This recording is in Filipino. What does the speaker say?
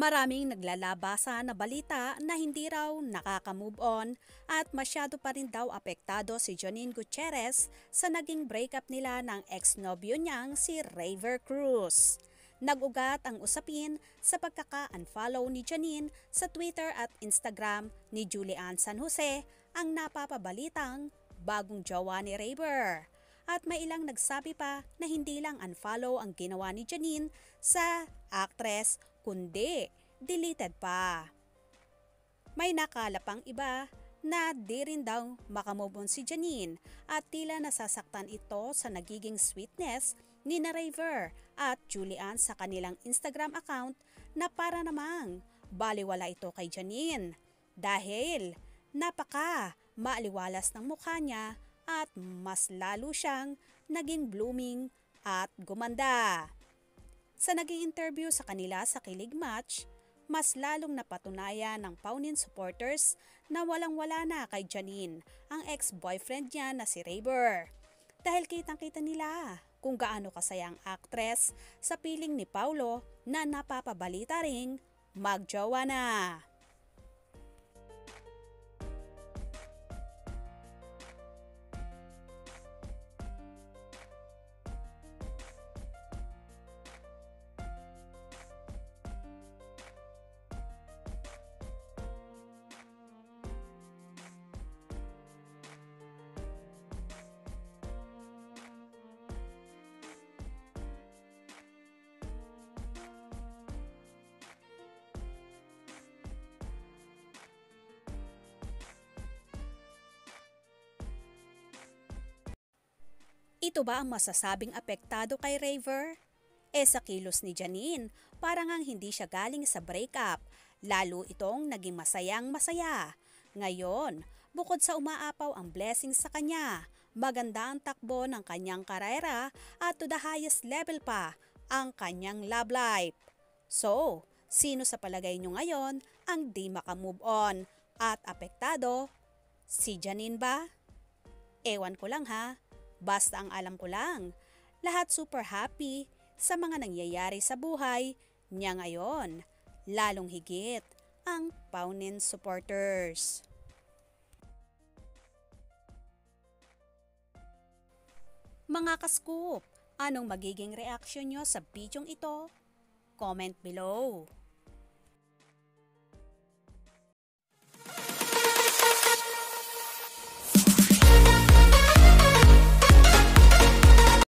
Maraming naglalabasa na balita na hindi raw nakaka-move on at masyado pa rin daw apektado si Janine Gutierrez sa naging breakup nila ng ex-nobyo niyang si Raver Cruz. Nag-ugat ang usapin sa pagkaka-unfollow ni Janine sa Twitter at Instagram ni Julian San Jose, ang napapabalitang bagong jowa ni Raver. At may ilang nagsabi pa na hindi lang unfollow ang ginawa ni Janine sa actress kundi deleted pa. May nakala pang iba na di rin daw makamove on si Janine at tila nasasaktan ito sa nagiging sweetness ni Raver at Julian sa kanilang Instagram account na para namang baliwala ito kay Janine dahil napaka maaliwalas ng mukha niya at mas lalo siyang naging blooming at gumanda. Sa naging interview sa kanila sa Kilig Match, mas lalong napatunayan ng Paunin supporters na walang-wala na kay Janine ang ex-boyfriend niya na si Raver. Dahil kitang-kita nila kung gaano kasaya ang actress sa piling ni Paulo na napapabalita ring magjowa na. Ito ba ang masasabing apektado kay Raver? Sa kilos ni Janine, parang ang hindi siya galing sa breakup, lalo itong naging masayang masaya. Ngayon, bukod sa umaapaw ang blessings sa kanya, maganda ang takbo ng kanyang karera at to the highest level pa ang kanyang love life. So, sino sa palagay nyo ngayon ang di makamove on at apektado? Si Janine ba? Ewan ko lang ha. Basta ang alam ko lang, lahat super happy sa mga nangyayari sa buhay niya ngayon, lalong higit ang Paunin supporters. Mga ka-scoop, anong magiging reaksyon nyo sa bidyong ito? Comment below.